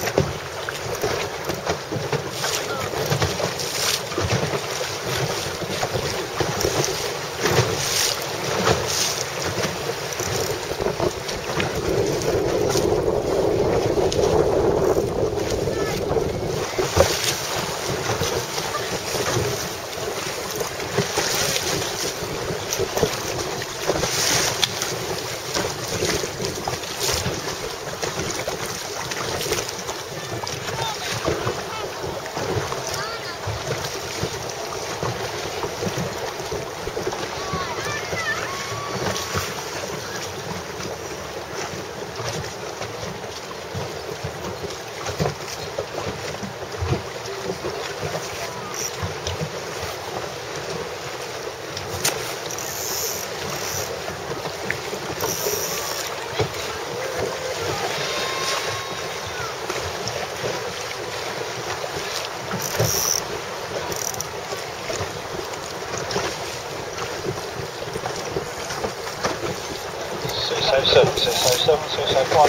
607, 607, 601.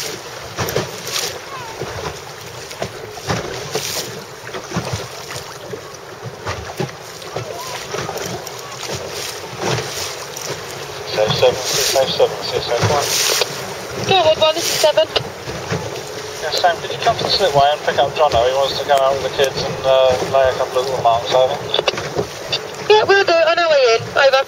607, 601. Go ahead, 167. Yeah, Sam, could you come to the slipway and pick up Jono? He wants to go out with the kids and lay a couple of little marks over. Yeah, we'll do it on our way in. Over.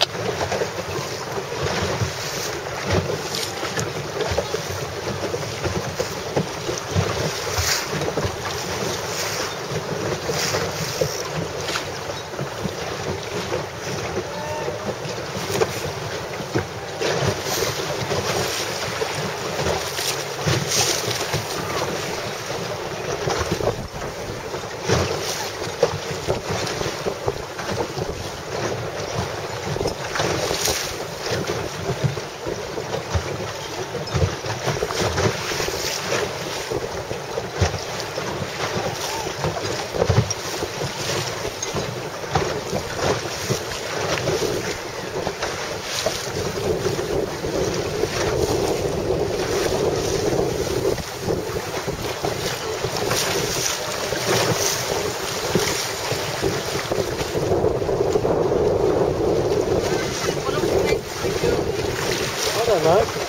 I don't know.